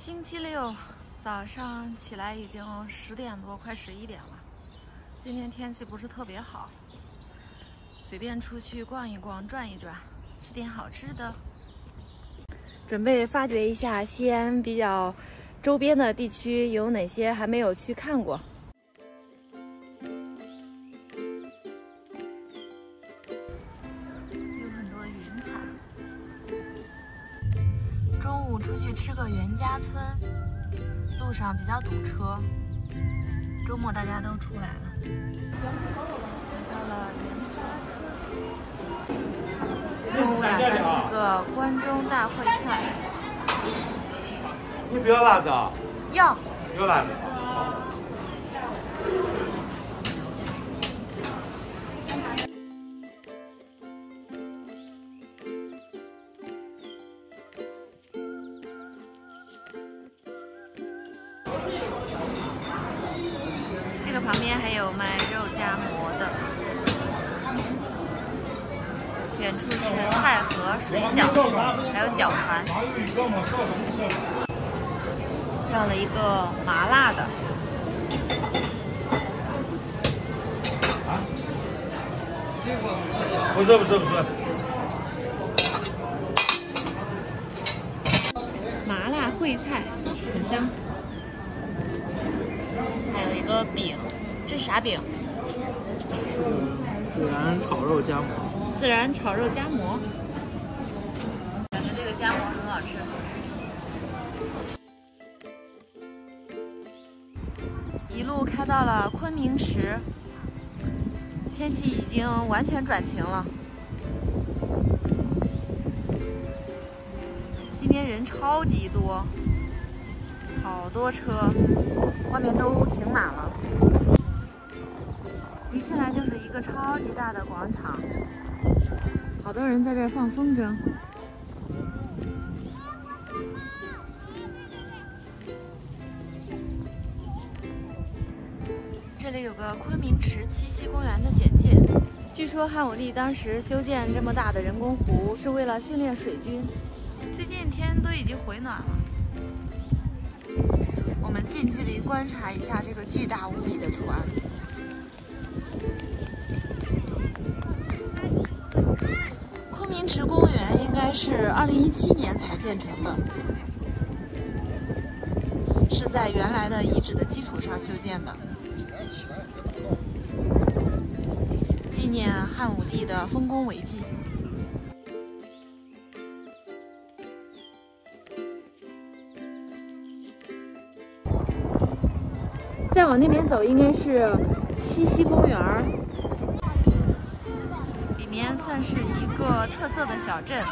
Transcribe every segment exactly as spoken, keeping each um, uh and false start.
星期六早上起来已经十点多，快十一点了。今天天气不是特别好，随便出去逛一逛、转一转，吃点好吃的。准备发掘一下西安比较周边的地区有哪些还没有去看过。有很多云彩。中午出去吃个袁家村，路上比较堵车。周末大家都出来了。来到了袁家村。中午打算吃个关中大烩菜。 你不要辣子啊？ 要。 有辣子。 这个旁边还有卖肉夹馍的。远处是太和水饺，还有饺团。要了一个麻辣的。 不是不是不是。 麻辣烩菜，很香。还有一个饼，这是啥饼？ 孜然炒肉夹馍。 孜然炒肉夹馍，感觉这个夹馍很好吃。一路开到了昆明池，天气已经完全转晴了。今天人超级多，好多车，外面都停满了。一进来就是一个超级大的广场。好多人在这儿放风筝。这里有个昆明池七夕公园的简介。据说汉武帝当时修建这么大的人工湖是为了训练水军。最近天都已经回暖了。我们近距离观察一下这个巨大无比的船。昆明池公园应该是二零一七年才建成的，是在原来的遗址的基础上修建的，纪念汉武帝的丰功伟绩。再往那边走，应该是七夕公园。里面算是一个特色的小镇。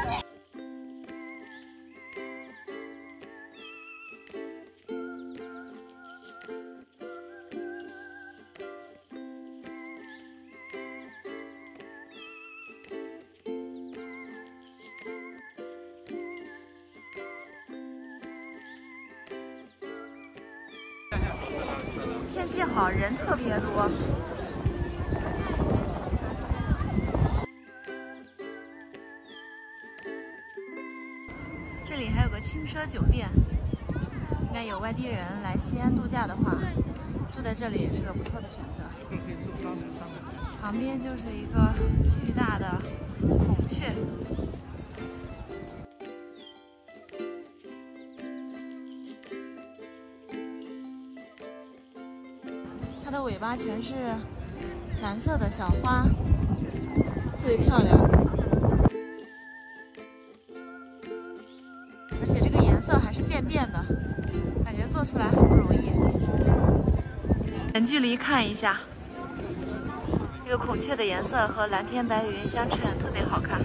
天气好，人特别多。这里还有个轻奢酒店，应该有外地人来西安度假的话，住在这里也是个不错的选择。旁边就是一个巨大的孔雀。它的尾巴全是蓝色的小花，特别漂亮。而且这个颜色还是渐变的，感觉做出来很不容易。远距离看一下，这个孔雀的颜色和蓝天白云相衬，特别好看。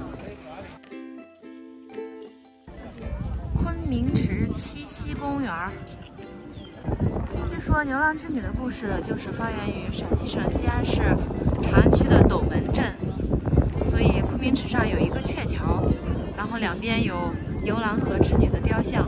昆明池七夕公园。据说牛郎织女的故事就是发源于陕西省西安市长安区的斗门镇，所以昆明池上有一个鹊桥，然后两边有牛郎和织女的雕像。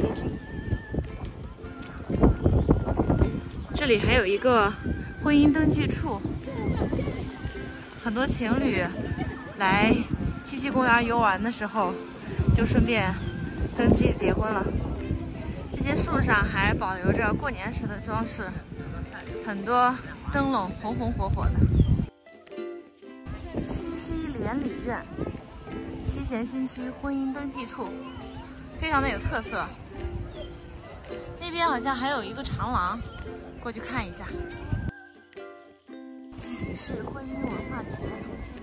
这里还有一个婚姻登记处，很多情侣来七夕公园游玩的时候，就顺便登记结婚了。 些树上还保留着过年时的装饰，很多灯笼红红火火的。七夕联理院，西咸新区婚姻登记处，非常的有特色。那边好像还有一个长廊，过去看一下。喜事婚姻文化体验中心。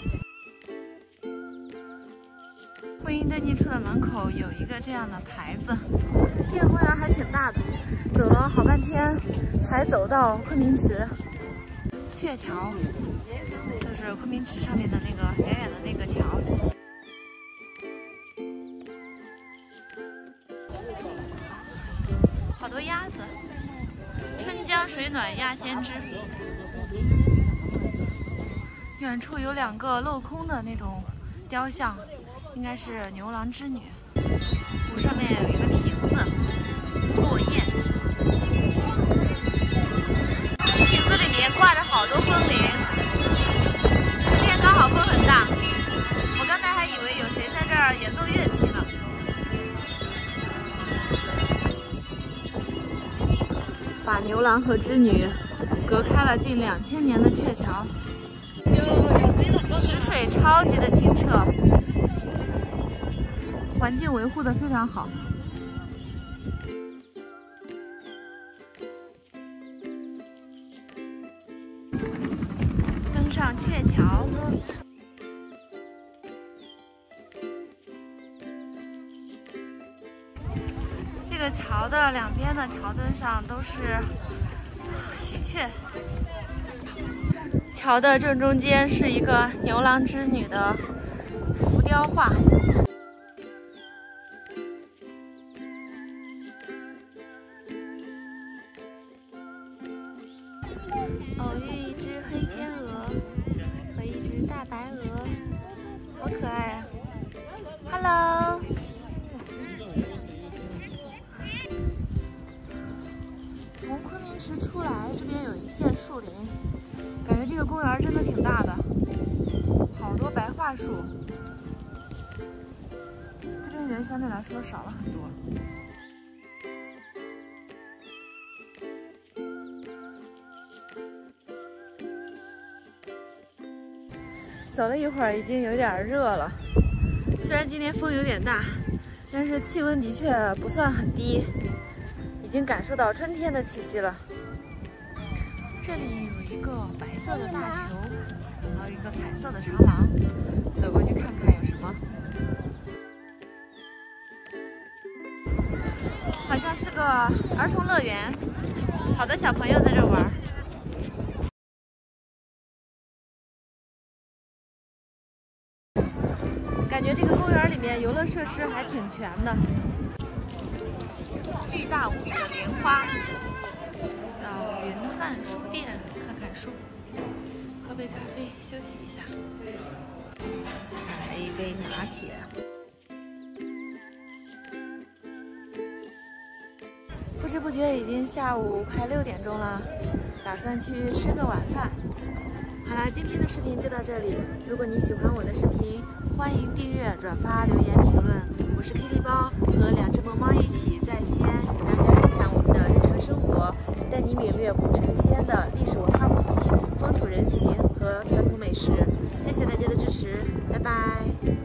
婚姻登记处的门口有一个这样的牌子。这个公园还挺大的，走了好半天才走到昆明池。鹊桥就是昆明池上面的那个远远的那个桥。好多鸭子，春江水暖鸭先知。远处有两个镂空的那种雕像，应该是牛郎织女。湖上面有一个亭子，落雁。亭子里面挂着好多风铃，今天刚好风很大，我刚才还以为有谁在这儿演奏乐器呢。把牛郎和织女隔开了近两千年的鹊桥，池水超级的清澈，环境维护的非常好。登上鹊桥，这个桥的两边的桥墩上都是喜鹊。桥的正中间是一个牛郎织女的浮雕画。偶遇一只黑天鹅和一只大白鹅，好可爱啊 ！Hello。从昆明池出来，这边有一片树林。感觉这个公园真的挺大的，好多白桦树。这边人相对来说少了很多。走了一会儿，已经有点热了。虽然今天风有点大，但是气温的确不算很低，已经感受到春天的气息了。这里有一个白色的大球，还有一个彩色的长廊，走过去看看有什么。好像是个儿童乐园，好多小朋友在这玩。感觉这个公园里面游乐设施还挺全的，巨大无比的莲花。到云汉书店看看书，喝杯咖啡休息一下，来一杯拿铁。不知不觉已经下午快六点钟了，打算去吃个晚饭。好啦，今天的视频就到这里。如果你喜欢我的视频，欢迎订阅、转发、留言、评论。我是 Kitty 包，和两只萌猫一起在西安与大家分享我们的日常生活，带你领略古城西安的历史文化古迹、风土人情和传统美食。谢谢大家的支持，拜拜。